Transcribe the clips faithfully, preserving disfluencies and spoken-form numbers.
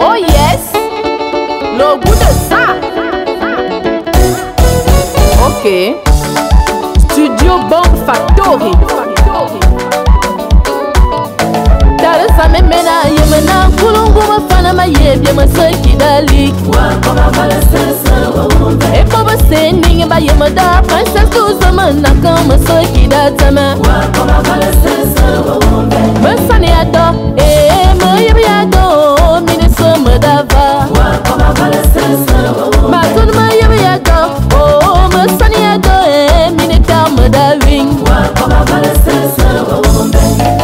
Oh yes, le goût de ça. Ok. Studio Bomb Factory. Dale sa me mena yemena kulungu mafana maye bia masaki dalik. Wa koma bala sesa wa umbe. E baba sending ba yemada princess tu zaman na kama masaki da zama. Wa koma bala sesa wa umbe. Masani ado e me yado mine sama dava. Wa koma bala sesa wa umbe. Matun me yado oh masani ado e mine kama da wing. Wa koma bala sesa wa umbe.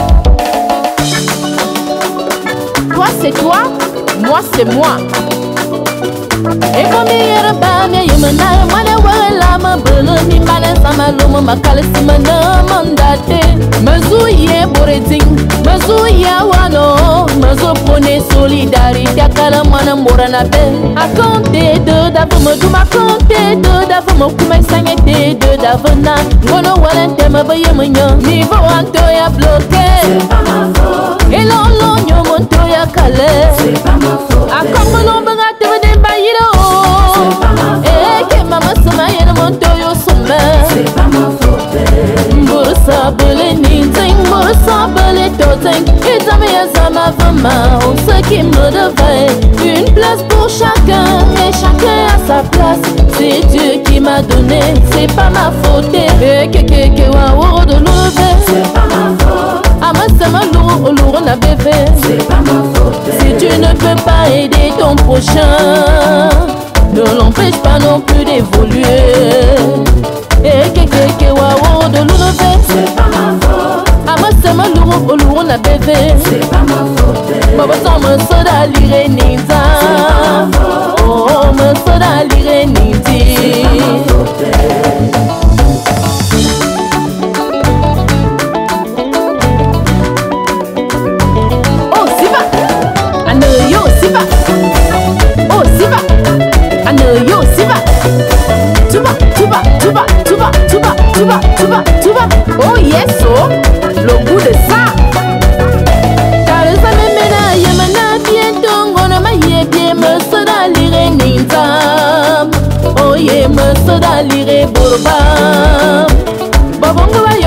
Toi c'est toi, moi c'est moi. Et comme hier bas, mais il me n'a pas de voir la main bleue, mi malin sa malum, ma calci me n'a mandaté. Mazouye boreding, mazouye wano, mazou pone solidarité, akala mana morana be. A compter de d'avant, du ma compter de d'avant, kuma sangete de d'avant. Ngono walente ma baye menya, niveau antoya bloqué. C'est pas ma faute. Et l'on l'on monto ya calé. C'est pas ma faute. A comme l'on baga te vede bayiro. C'est pas ma faute. Et que maman se maille no monto yo somme. C'est pas ma faute. Mborosa bele ninting, mborosa bele toting. Et ta meilleure sama fama, on sait qui me devait. Une place pour chacun, et chacun a sa place. C'est Dieu qui m'a donné, c'est pas ma faute. Et que que que wa wo de lever. C'est pas ma faute. Amasama lourd, lourd na bébé. C'est pas ma faute. Si tu ne peux pas aider ton prochain, ne l'empêche pas non plus d'évoluer. Et que que que wa de lever. C'est pas ma faute. Amasama lourd, lourd na bébé. C'est pas ma faute. Baba sama soda lire ninja. Oh me soda lire ninja. C'est pas ma faute. Tuba, tuba, tuba. Oh yes, oh, le goût de ça. Car ça me mena, yemena bientôt, on ma ye bien me soda lire ninja. Oh yeah, me soda lire borba. Babongo